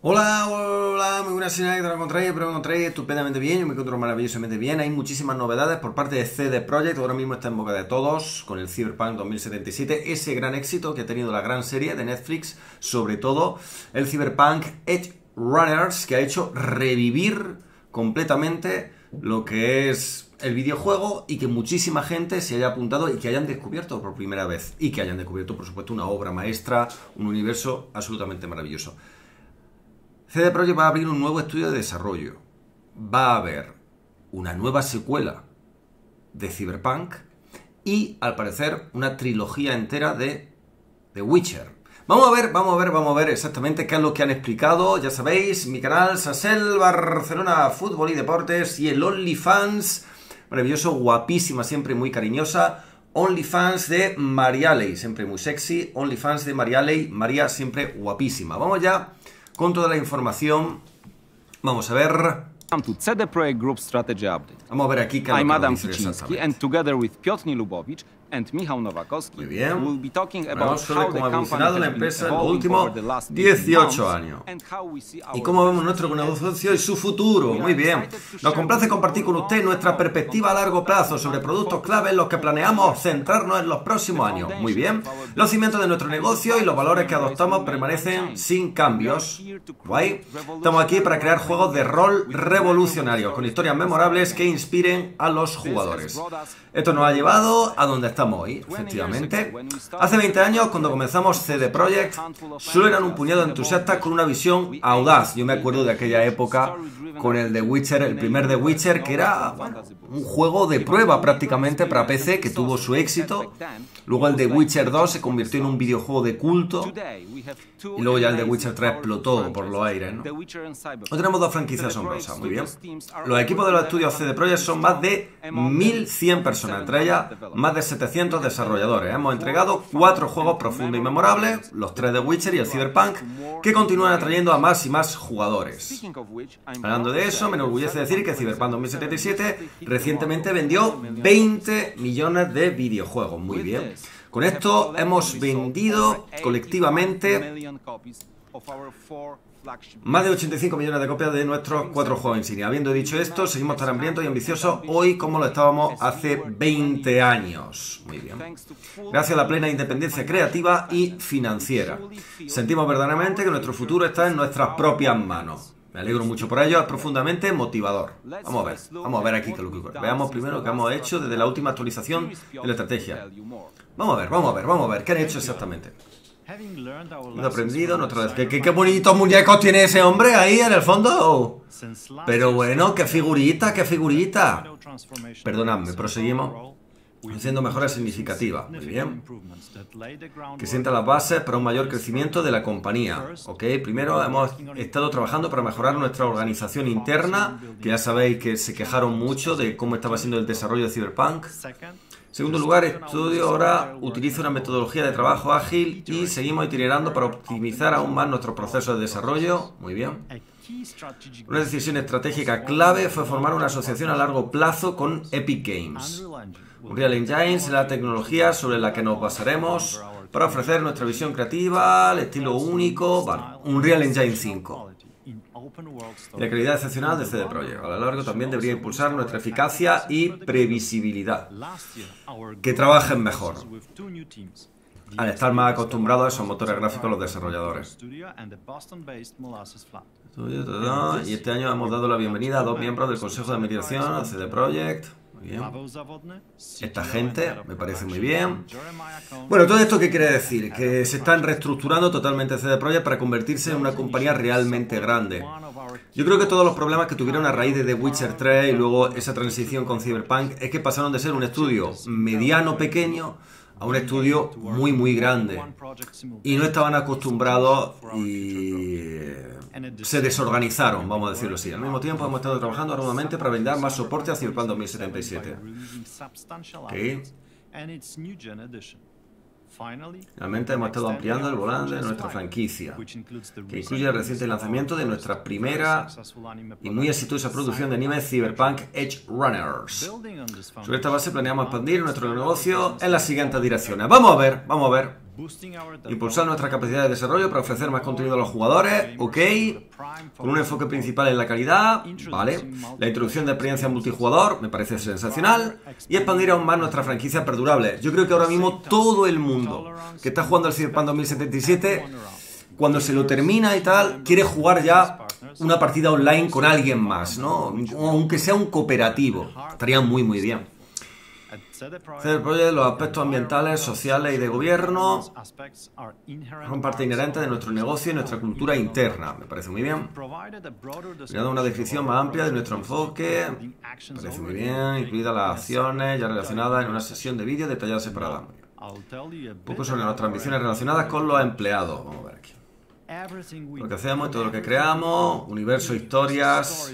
Hola, hola, muy buenas señores, ¿cómo encontráis? Espero que encontráis estupendamente bien, yo me encuentro maravillosamente bien. Hay muchísimas novedades por parte de CD Projekt, ahora mismo está en boca de todos con el Cyberpunk 2077, ese gran éxito que ha tenido la gran serie de Netflix, sobre todo el Cyberpunk Edge Runners, que ha hecho revivir completamente lo que es el videojuego y que muchísima gente se haya apuntado y que hayan descubierto por primera vez y que hayan descubierto, por supuesto, una obra maestra, un universo absolutamente maravilloso. CD Projekt va a abrir un nuevo estudio de desarrollo. Va a haber una nueva secuela de Cyberpunk y, al parecer, una trilogía entera de The Witcher. Vamos a ver exactamente qué es lo que han explicado. Ya sabéis, mi canal Sasel Barcelona Fútbol y Deportes y el OnlyFans, maravilloso, guapísima, siempre muy cariñosa. OnlyFans de Marialey, siempre muy sexy. OnlyFans de Marialey, María siempre guapísima. Vamos ya con toda la información. Vamos a ver. To CD Projekt Group Strategy Update. Vamos a ver aquí qué I'm nos Adam dice Kiciński, exactamente. and together with Piotr Nilubowicz and Michał Nowakowski, Muy bien. we'll be talking about Hablamos sobre how the cómo ha company evolucionado la has been empresa en los evolving últimos over the last 18 months años. and how we see Y our cómo vemos business nuestro today. negocio y su futuro. Muy bien. Nos complace compartir con usted nuestra perspectiva a largo plazo sobre productos clave en los que planeamos centrarnos en los próximos años. Muy bien. Los cimientos de nuestro negocio y los valores que adoptamos permanecen sin cambios. Guay. Estamos aquí para crear juegos de rol revolucionarios con historias memorables que inspiren a los jugadores. Esto nos ha llevado a donde estamos hoy, efectivamente. Hace 20 años, cuando comenzamos CD Projekt, solo eran un puñado de entusiastas con una visión audaz. Yo me acuerdo de aquella época con el The Witcher, el primer The Witcher, que era, bueno, un juego de prueba prácticamente para PC, que tuvo su éxito. Luego el The Witcher 2 se convirtió en un videojuego de culto. Y luego ya el The Witcher 3 explotó por los aires, ¿no? Hoy tenemos dos franquicias asombrosas, muy bien. Los equipos de los estudios CD Projekt son más de 1100 personas, entre ellas más de 700 desarrolladores. Hemos entregado 4 juegos profundos y memorables, los 3 de Witcher y el Cyberpunk, que continúan atrayendo a más y más jugadores. Hablando de eso, me enorgullece decir que Cyberpunk 2077 recientemente vendió 20 millones de videojuegos. Muy bien. Con esto hemos vendido colectivamente más de 85 millones de copias de nuestros 4 juegos insignia. Habiendo dicho esto, seguimos tan hambrientos y ambiciosos hoy como lo estábamos hace 20 años. Muy bien. Gracias a la plena independencia creativa y financiera. Sentimos verdaderamente que nuestro futuro está en nuestras propias manos. Me alegro mucho por ello, es profundamente motivador. Vamos a ver aquí qué es lo que ocurre. Veamos primero lo que hemos hecho desde la última actualización de la estrategia. Vamos a ver, ¿qué han hecho exactamente? Hemos aprendido nuestra... ¿Qué bonitos muñecos tiene ese hombre ahí en el fondo? Pero bueno, qué figurita, qué figurita. Perdonadme, proseguimos. Haciendo mejoras significativas. Muy bien. Que sienta las bases para un mayor crecimiento de la compañía. Ok, primero hemos estado trabajando para mejorar nuestra organización interna, que ya sabéis que se quejaron mucho de cómo estaba siendo el desarrollo de Cyberpunk. En segundo lugar, estudio ahora utiliza una metodología de trabajo ágil y seguimos iterando para optimizar aún más nuestros procesos de desarrollo. Muy bien. Una decisión estratégica clave fue formar una asociación a largo plazo con Epic Games. Unreal Engine es la tecnología sobre la que nos basaremos para ofrecer nuestra visión creativa, el estilo único, bueno, Unreal Engine 5. Y la calidad excepcional de CD Projekt. A lo largo también debería impulsar nuestra eficacia y previsibilidad. Que trabajen mejor. Al estar más acostumbrados a esos motores gráficos los desarrolladores. Y este año hemos dado la bienvenida a 2 miembros del Consejo de Administración a CD Projekt. Muy bien. Esta gente me parece muy bien. Bueno, ¿todo esto qué quiere decir? Que se están reestructurando totalmente CD Projekt para convertirse en una compañía realmente grande. Yo creo que todos los problemas que tuvieron a raíz de The Witcher 3 y luego esa transición con Cyberpunk es que pasaron de ser un estudio mediano, pequeño, a un estudio muy, muy grande. Y no estaban acostumbrados y se desorganizaron, vamos a decirlo así. Al mismo tiempo hemos estado trabajando arduamente para brindar más soporte a Cyberpunk 2077. Okay. Finalmente hemos estado ampliando el volante de nuestra franquicia, que incluye el reciente lanzamiento de nuestra primera y muy exitosa producción de anime Cyberpunk Edge Runners. Sobre esta base planeamos expandir nuestro negocio en las siguientes direcciones. Vamos a ver. Impulsar nuestra capacidad de desarrollo para ofrecer más contenido a los jugadores, ok. Con un enfoque principal en la calidad, vale. La introducción de experiencia multijugador, me parece sensacional. Y expandir aún más nuestra franquicia perdurable. Yo creo que ahora mismo todo el mundo que está jugando al Cyberpunk 2077, cuando se lo termina y tal, quiere jugar ya una partida online con alguien más, ¿no? Aunque sea un cooperativo. Estaría muy, muy bien. CD Projekt, los aspectos ambientales, sociales y de gobierno son parte inherente de nuestro negocio y nuestra cultura interna. Me parece muy bien. Dando una descripción más amplia de nuestro enfoque. Me parece muy bien. Incluidas las acciones ya relacionadas en una sesión de vídeo detallada separada. Un poco sobre nuestras ambiciones relacionadas con los empleados. Vamos a ver aquí. Lo que hacemos y todo lo que creamos, universo, historias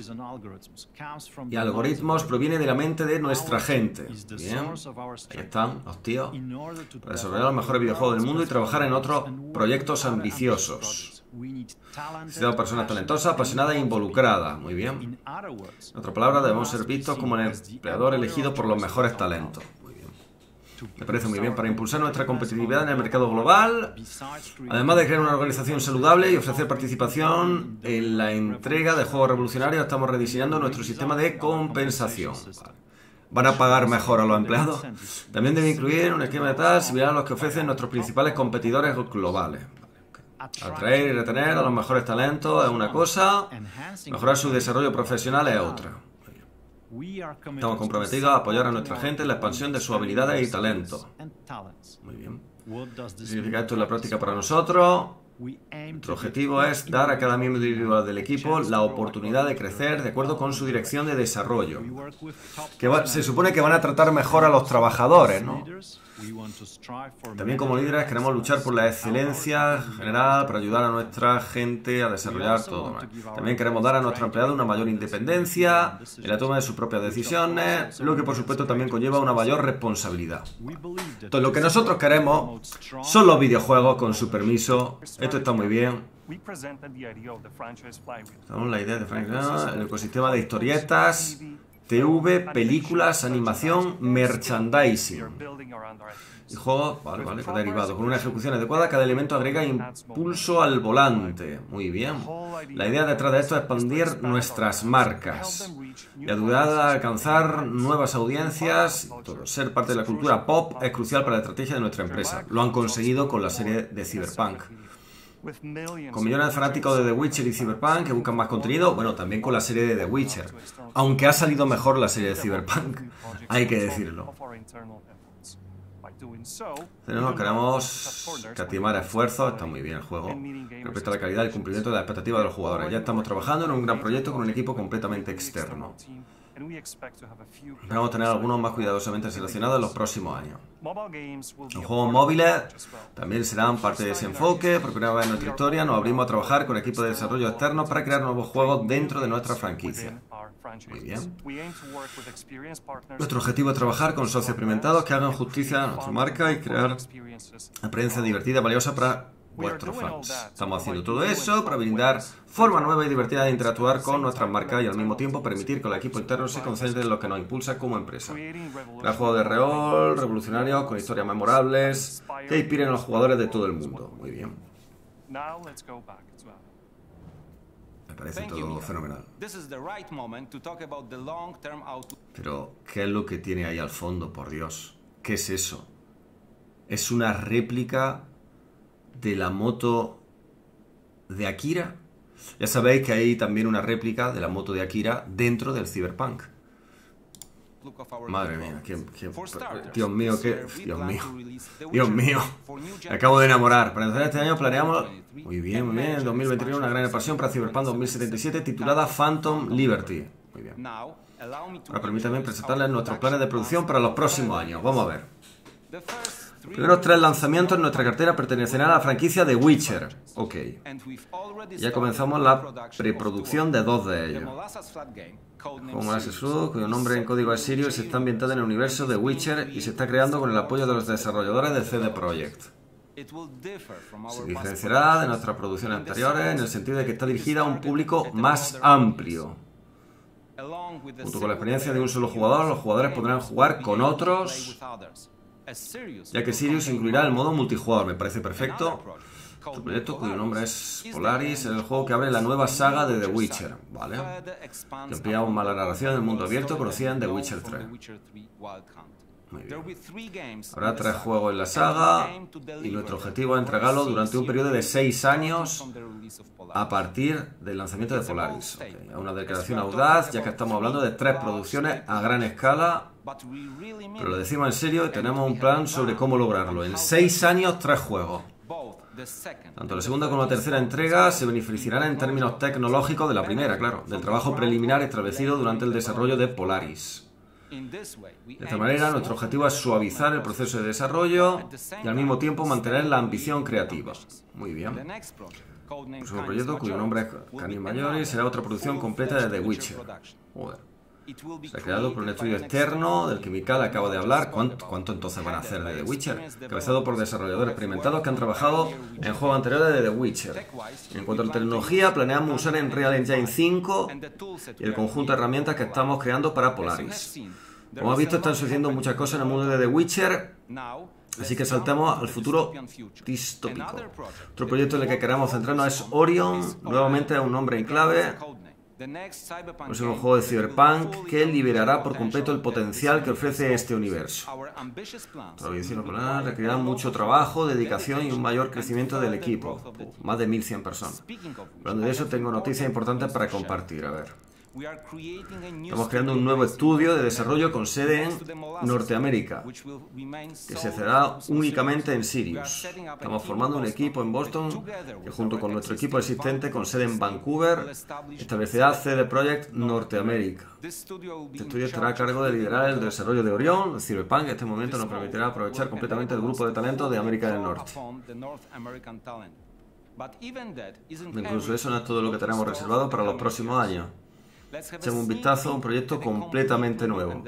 y algoritmos proviene de la mente de nuestra gente. Bien, ahí están los tíos. Para desarrollar los mejores videojuegos del mundo y trabajar en otros proyectos ambiciosos. Necesitamos personas talentosas, apasionadas e involucradas. Muy bien. En otras palabras, debemos ser vistos como el empleador elegido por los mejores talentos. Me parece muy bien para impulsar nuestra competitividad en el mercado global, además de crear una organización saludable y ofrecer participación en la entrega de juegos revolucionarios. Estamos rediseñando nuestro sistema de compensación. ¿Van a pagar mejor a los empleados? También debe incluir un esquema de tal similar a los que ofrecen nuestros principales competidores globales. Atraer y retener a los mejores talentos es una cosa, mejorar su desarrollo profesional es otra. Estamos comprometidos a apoyar a nuestra gente en la expansión de sus habilidades y talentos. Muy bien. ¿Qué significa esto en la práctica para nosotros? Nuestro objetivo es dar a cada miembro individual del equipo la oportunidad de crecer de acuerdo con su dirección de desarrollo. Se supone que van a tratar mejor a los trabajadores, ¿no? También como líderes queremos luchar por la excelencia general para ayudar a nuestra gente a desarrollar todo. También queremos dar a nuestros empleados una mayor independencia en la toma de sus propias decisiones, lo que por supuesto también conlleva una mayor responsabilidad. Entonces lo que nosotros queremos son los videojuegos con su permiso. Esto está muy bien. Tenemos la idea de el ecosistema de historietas, TV, películas, animación, merchandising y juegos, vale, derivados. Con una ejecución adecuada, cada elemento agrega impulso al volante. Muy bien. La idea detrás de esto es expandir nuestras marcas y ayudar a alcanzar nuevas audiencias. Todo. Ser parte de la cultura pop es crucial para la estrategia de nuestra empresa. Lo han conseguido con la serie de Cyberpunk. Con millones de fanáticos de The Witcher y Cyberpunk que buscan más contenido, bueno, también con la serie de The Witcher. Aunque ha salido mejor la serie de Cyberpunk, hay que decirlo. Queremos catimar esfuerzos, está muy bien el juego, respecto a la calidad y el cumplimiento de las expectativas de los jugadores. Ya estamos trabajando en un gran proyecto con un equipo completamente externo. Vamos a tener algunos más cuidadosamente seleccionados en los próximos años. Los juegos móviles también serán parte de ese enfoque. Por primera vez en nuestra historia nos abrimos a trabajar con equipos de desarrollo externos para crear nuevos juegos dentro de nuestra franquicia. Muy bien. Nuestro objetivo es trabajar con socios experimentados que hagan justicia a nuestra marca y crear experiencias divertidas y valiosas para vuestros fans. Estamos haciendo todo eso para brindar forma nueva y divertida de interactuar con nuestras marcas y al mismo tiempo permitir que el equipo interno se concentre en lo que nos impulsa como empresa. Crear juegos de rol revolucionarios con historias memorables que inspiren a los jugadores de todo el mundo. Muy bien. Me parece todo fenomenal. Pero, ¿qué es lo que tiene ahí al fondo, por Dios? ¿Qué es eso? ¿Es una réplica de la moto de Akira? Ya sabéis que hay también una réplica de la moto de Akira dentro del Cyberpunk. Madre mía, Dios mío, Dios mío, me acabo de enamorar. Para empezar este año planeamos, muy bien, en 2021 una gran expansión para Cyberpunk 2077 titulada Phantom Liberty. Muy bien. Ahora permítanme presentarles nuestros planes de producción para los próximos años. Vamos a ver. Los primeros 3 lanzamientos en nuestra cartera pertenecerán a la franquicia de Witcher. Ok. Ya comenzamos la preproducción de 2 de ellos. Como Molasses Flood, cuyo nombre en código es Sirius, está ambientada en el universo de Witcher y se está creando con el apoyo de los desarrolladores de CD Projekt. Se diferenciará de nuestras producciones anteriores en el sentido de que está dirigida a un público más amplio. Junto con la experiencia de un solo jugador, los jugadores podrán jugar con otros ya que Sirius incluirá el modo multijugador. Me parece perfecto. Este proyecto, cuyo nombre es Polaris, es el juego que abre la nueva saga de The Witcher, ¿vale? Que amplía aún más la narración del mundo abierto conocida en The Witcher 3. Muy bien. Habrá 3 juegos en la saga y nuestro objetivo es entregarlo durante un periodo de 6 años a partir del lanzamiento de Polaris. Okay. Una declaración audaz, ya que estamos hablando de 3 producciones a gran escala, pero lo decimos en serio y tenemos un plan sobre cómo lograrlo. En 6 años, 3 juegos. Tanto la segunda como la tercera entrega se beneficiarán en términos tecnológicos de la primera, claro, del trabajo preliminar establecido durante el desarrollo de Polaris. De esta manera, nuestro objetivo es suavizar el proceso de desarrollo y al mismo tiempo mantener la ambición creativa. Muy bien. El próximo proyecto, cuyo nombre es Canis Majoris, será otra producción completa de The Witcher. Joder. Se ha creado por un estudio externo del que Mikael acaba de hablar. ¿Cuánto entonces van a hacer de The Witcher? Cabezado por desarrolladores experimentados que han trabajado en juegos anteriores de The Witcher. En cuanto a la tecnología, planeamos usar Unreal Engine 5 y el conjunto de herramientas que estamos creando para Polaris. Como has visto, están sucediendo muchas cosas en el mundo de The Witcher, así que saltamos al futuro distópico. Otro proyecto en el que queremos centrarnos es Orion, nuevamente es un nombre en clave. Es un juego de Cyberpunk que liberará por completo el potencial que ofrece este universo. La visión polar requerirá mucho trabajo, dedicación y un mayor crecimiento del equipo. Más de 1100 personas. Hablando de eso, tengo noticias importantes para compartir. A ver. Estamos creando un nuevo estudio de desarrollo con sede en Norteamérica, que se cerrará únicamente en Sirius. Estamos formando un equipo en Boston que, junto con nuestro equipo existente con sede en Vancouver, establecerá CD Projekt Norteamérica. Este estudio estará a cargo de liderar el desarrollo de Orion, el Cyberpunk. En este momento nos permitirá aprovechar completamente el grupo de talentos de América del Norte. Incluso eso no es todo lo que tenemos reservado para los próximos años. Echemos un vistazo a un proyecto completamente nuevo.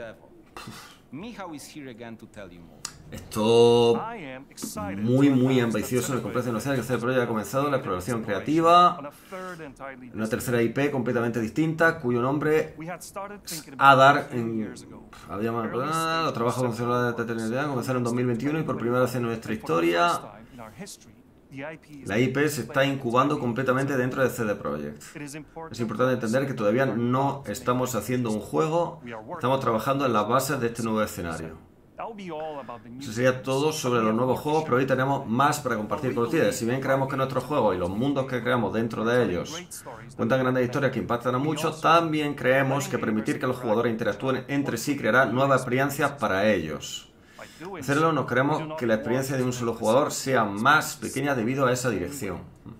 Esto muy ambicioso en el complejo nacional que este proyecto ha comenzado la exploración creativa, una tercera IP completamente distinta cuyo nombre es Adar. Los trabajos con células de eternidad comenzaron en 2021 y por primera vez en nuestra historia la IP se está incubando completamente dentro de CD Projekt. Es importante entender que todavía no estamos haciendo un juego, estamos trabajando en las bases de este nuevo escenario. Eso sería todo sobre los nuevos juegos, pero hoy tenemos más para compartir con ustedes. Si bien creemos que nuestros juegos y los mundos que creamos dentro de ellos cuentan grandes historias que impactan a muchos, también creemos que permitir que los jugadores interactúen entre sí creará nuevas experiencias para ellos. Hacerlo, nos queremos que la experiencia de un solo jugador sea más pequeña debido a esa dirección.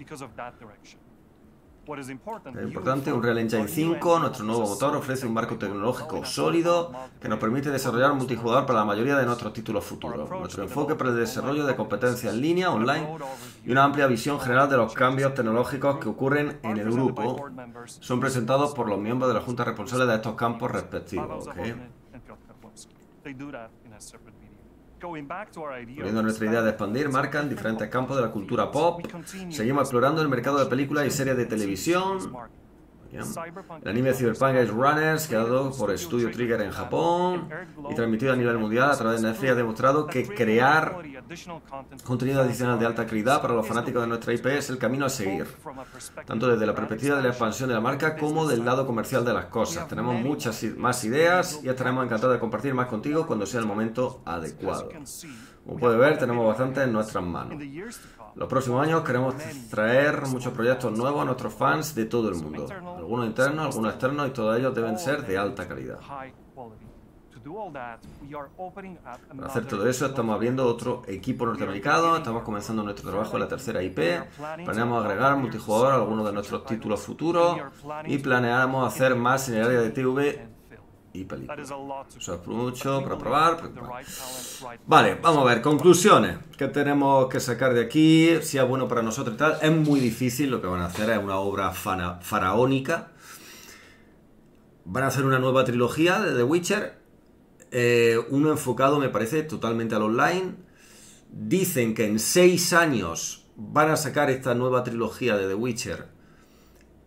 Es importante, Unreal Engine 5, nuestro nuevo motor, ofrece un marco tecnológico sólido que nos permite desarrollar multijugador para la mayoría de nuestros títulos futuros. Nuestro enfoque para el desarrollo de competencias en línea, online, y una amplia visión general de los cambios tecnológicos que ocurren en el grupo son presentados por los miembros de la junta responsable de estos campos respectivos. Volviendo a nuestra idea de expandir marca en diferentes campos de la cultura pop, seguimos explorando el mercado de películas y series de televisión. Bien. El anime Cyberpunk Edge Runners, creado por Studio Trigger en Japón y transmitido a nivel mundial a través de Netflix, ha demostrado que crear contenido adicional de alta calidad para los fanáticos de nuestra IP es el camino a seguir, tanto desde la perspectiva de la expansión de la marca como del lado comercial de las cosas. Tenemos muchas más ideas y estaremos encantados de compartir más contigo cuando sea el momento adecuado. Como puedes ver, tenemos bastante en nuestras manos. Los próximos años queremos traer muchos proyectos nuevos a nuestros fans de todo el mundo. Algunos internos, algunos externos, y todos ellos deben ser de alta calidad. Para hacer todo eso, estamos abriendo otro equipo norteamericano, estamos comenzando nuestro trabajo en la tercera IP, planeamos agregar multijugador a algunos de nuestros títulos futuros y planeamos hacer más en el área de TV y películas. Eso es mucho para probar. Vale, vamos a ver, conclusiones. ¿Qué tenemos que sacar de aquí? Si es bueno para nosotros y tal. Es muy difícil, lo que van a hacer es una obra faraónica. Van a hacer una nueva trilogía de The Witcher. Uno enfocado, me parece, totalmente al online. Dicen que en 6 años van a sacar esta nueva trilogía de The Witcher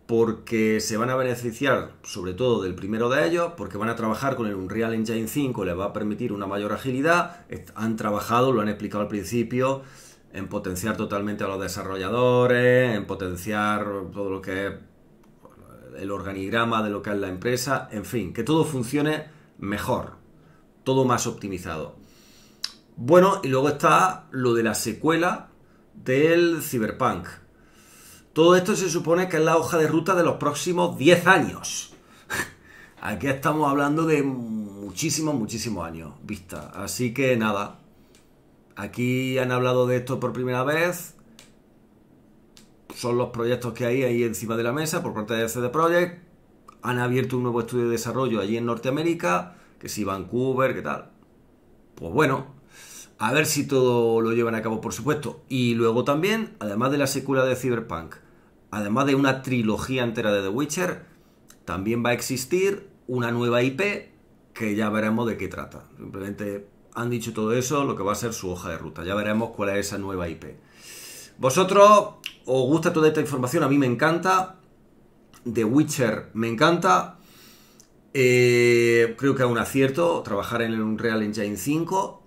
porque se van a beneficiar sobre todo del primero de ellos, porque van a trabajar con el Unreal Engine 5, les va a permitir una mayor agilidad. Han trabajado, lo han explicado al principio, en potenciar totalmente a los desarrolladores, en potenciar todo lo que es el organigrama de lo que es la empresa, en fin, que todo funcione mejor, todo más optimizado. Bueno, y luego está lo de la secuela del Cyberpunk. Todo esto se supone que es la hoja de ruta de los próximos 10 años. Aquí estamos hablando de muchísimos años vista. Así que nada, aquí han hablado de esto por primera vez. Son los proyectos que hay ahí encima de la mesa por parte de CD Projekt. Han abierto un nuevo estudio de desarrollo allí en Norteamérica, que si Vancouver, ¿qué tal? Pues bueno, a ver si todo lo llevan a cabo, por supuesto. Y luego también, además de la secuela de Cyberpunk, además de una trilogía entera de The Witcher, también va a existir una nueva IP que ya veremos de qué trata. Simplemente han dicho todo eso, lo que va a ser su hoja de ruta. Ya veremos cuál es esa nueva IP. ¿Vosotros os gusta toda esta información? A mí me encanta. The Witcher me encanta. Creo que es un acierto trabajar en el Unreal Engine 5.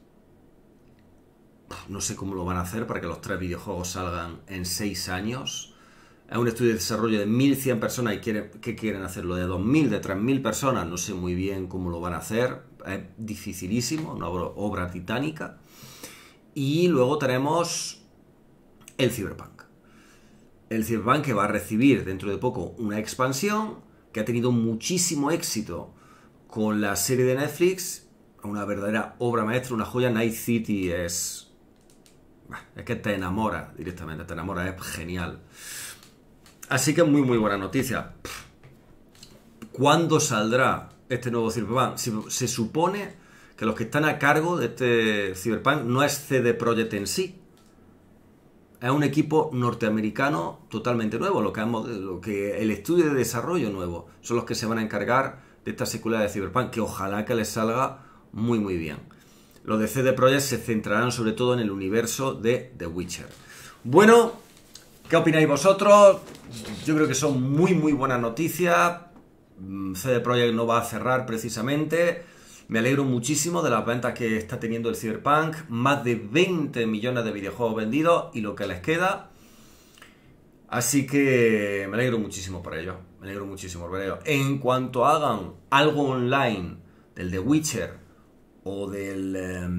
No sé cómo lo van a hacer para que los 3 videojuegos salgan en 6 años. Es un estudio de desarrollo de 1100 personas y ¿qué quieren hacerlo? De 2000, de 3000 personas. No sé muy bien cómo lo van a hacer. Es dificilísimo, una obra titánica. Y luego tenemos el Cyberpunk. El Cyberpunk que va a recibir dentro de poco una expansión, que ha tenido muchísimo éxito con la serie de Netflix. Una verdadera obra maestra, una joya. Night City es que te enamora directamente, te enamora, es genial. Así que muy buena noticia. ¿Cuándo saldrá este nuevo Cyberpunk? Se supone que los que están a cargo de este Cyberpunk no es CD Projekt en sí. Es un equipo norteamericano totalmente nuevo, lo que el estudio de desarrollo nuevo. Son los que se van a encargar de esta secuela de Cyberpunk, que ojalá que les salga muy bien. Los de CD Projekt se centrarán sobre todo en el universo de The Witcher. Bueno, ¿qué opináis vosotros? Yo creo que son muy buenas noticias. CD Projekt no va a cerrar precisamente. Me alegro muchísimo de las ventas que está teniendo el Cyberpunk. Más de 20 millones de videojuegos vendidos y lo que les queda. Así que me alegro muchísimo por ello. Me alegro muchísimo por ello. En cuanto hagan algo online del The Witcher o del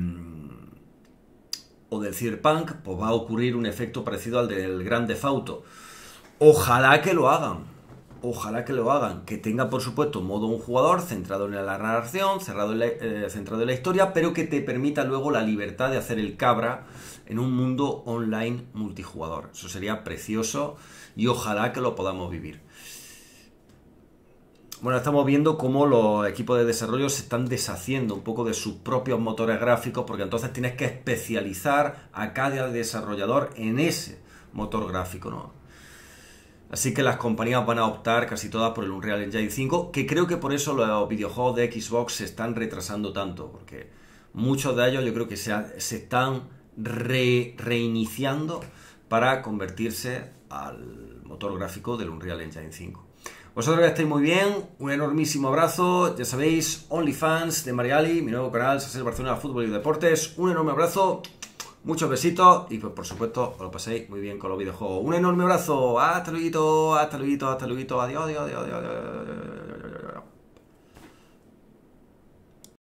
Cyberpunk, pues va a ocurrir un efecto parecido al del Grand Theft Auto. Ojalá que lo hagan. Ojalá que lo hagan. Que tenga, por supuesto, modo un jugador centrado en la narración, centrado en la historia, pero que te permita luego la libertad de hacer el cabra en un mundo online multijugador. Eso sería precioso y ojalá que lo podamos vivir. Bueno, estamos viendo cómo los equipos de desarrollo se están deshaciendo un poco de sus propios motores gráficos, porque entonces tienes que especializar a cada desarrollador en ese motor gráfico, ¿no? Así que las compañías van a optar casi todas por el Unreal Engine 5, que creo que por eso los videojuegos de Xbox se están retrasando tanto, porque muchos de ellos yo creo que se están reiniciando para convertirse al motor gráfico del Unreal Engine 5. Vosotros que estáis muy bien, un enormísimo abrazo, ya sabéis, OnlyFans de Mariali, mi nuevo canal, Sasel Barcelona Fútbol y Deportes, un enorme abrazo. Muchos besitos y pues por supuesto os lo paséis muy bien con los videojuegos. Un enorme abrazo. Hasta luego, adiós.